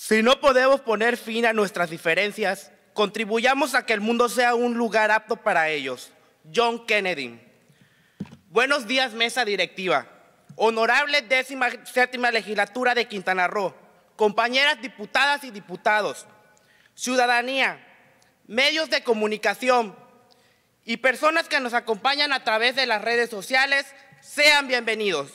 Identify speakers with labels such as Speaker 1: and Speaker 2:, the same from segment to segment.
Speaker 1: Si no podemos poner fin a nuestras diferencias, contribuyamos a que el mundo sea un lugar apto para ellos. John Kennedy. Buenos días, mesa directiva. Honorable 17ª legislatura de Quintana Roo, compañeras diputadas y diputados, ciudadanía, medios de comunicación y personas que nos acompañan a través de las redes sociales, sean bienvenidos.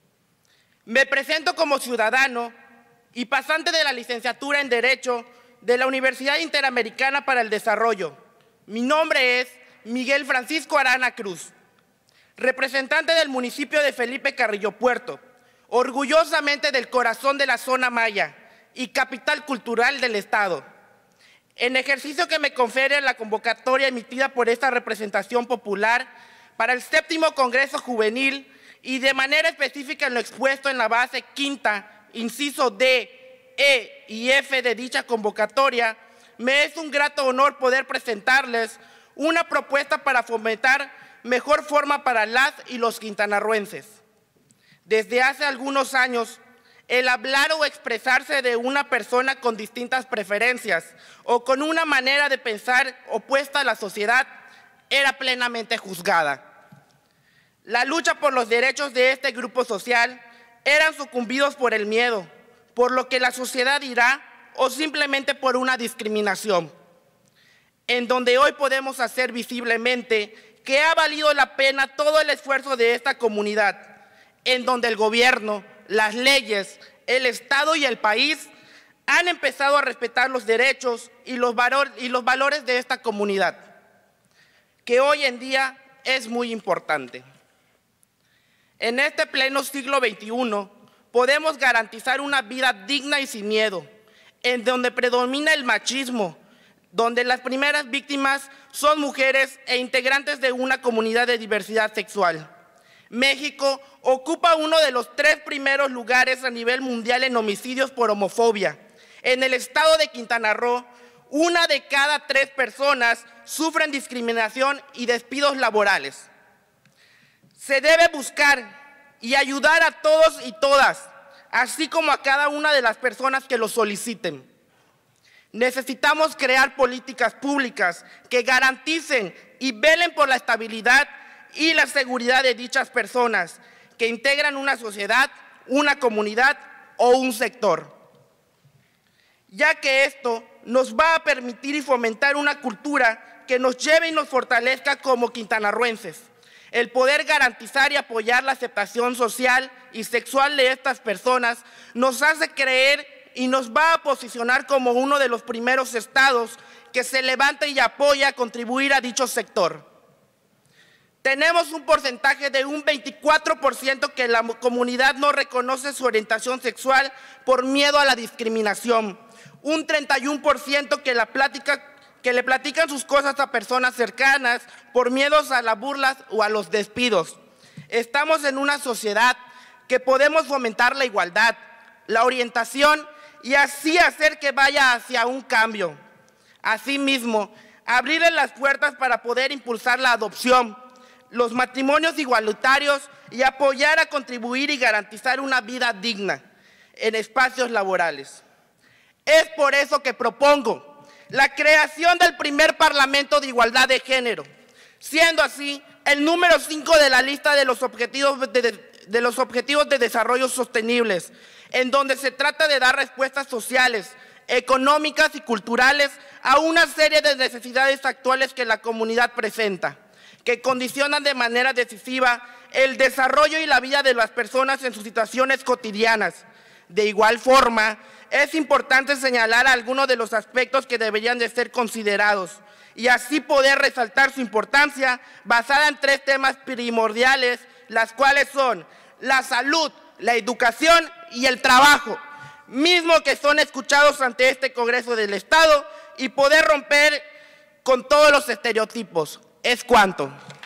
Speaker 1: Me presento como ciudadano y pasante de la licenciatura en Derecho de la Universidad Interamericana para el Desarrollo. Mi nombre es Miguel Francisco Arana Cruz, representante del municipio de Felipe Carrillo Puerto, orgullosamente del corazón de la zona maya y capital cultural del Estado. En ejercicio que me confiere la convocatoria emitida por esta representación popular para el 7º Congreso Juvenil y de manera específica en lo expuesto en la base quinta, inciso D, E y F de dicha convocatoria, me es un grato honor poder presentarles una propuesta para fomentar mejor forma para las y los quintanarroenses. Desde hace algunos años, el hablar o expresarse de una persona con distintas preferencias o con una manera de pensar opuesta a la sociedad era plenamente juzgada. La lucha por los derechos de este grupo social eran sucumbidos por el miedo, por lo que la sociedad dirá o simplemente por una discriminación. En donde hoy podemos hacer visiblemente que ha valido la pena todo el esfuerzo de esta comunidad, en donde el gobierno, las leyes, el Estado y el país han empezado a respetar los derechos y los valores de esta comunidad, que hoy en día es muy importante. En este pleno siglo XXI podemos garantizar una vida digna y sin miedo, en donde predomina el machismo, donde las primeras víctimas son mujeres e integrantes de una comunidad de diversidad sexual. México ocupa uno de los 3 primeros lugares a nivel mundial en homicidios por homofobia. En el estado de Quintana Roo, 1 de cada 3 personas sufren discriminación y despidos laborales. Se debe buscar y ayudar a todos y todas, así como a cada una de las personas que lo soliciten. Necesitamos crear políticas públicas que garanticen y velen por la estabilidad y la seguridad de dichas personas que integran una sociedad, una comunidad o un sector, ya que esto nos va a permitir y fomentar una cultura que nos lleve y nos fortalezca como quintanarroenses. El poder garantizar y apoyar la aceptación social y sexual de estas personas nos hace creer y nos va a posicionar como uno de los primeros estados que se levanta y apoya a contribuir a dicho sector. Tenemos un porcentaje de un 24% que la comunidad no reconoce su orientación sexual por miedo a la discriminación. Un 31% que le platican sus cosas a personas cercanas por miedos a las burlas o a los despidos. Estamos en una sociedad que podemos fomentar la igualdad, la orientación y así hacer que vaya hacia un cambio. Asimismo, abrirle las puertas para poder impulsar la adopción, los matrimonios igualitarios y apoyar a contribuir y garantizar una vida digna en espacios laborales. Es por eso que propongo la creación del primer Parlamento de Igualdad de Género, siendo así el número 5 de la lista de los Objetivos de Desarrollo Sostenibles, en donde se trata de dar respuestas sociales, económicas y culturales a una serie de necesidades actuales que la comunidad presenta, que condicionan de manera decisiva el desarrollo y la vida de las personas en sus situaciones cotidianas. De igual forma, es importante señalar algunos de los aspectos que deberían de ser considerados y así poder resaltar su importancia basada en 3 temas primordiales, las cuales son la salud, la educación y el trabajo, mismo que son escuchados ante este Congreso del Estado y poder romper con todos los estereotipos. Es cuanto.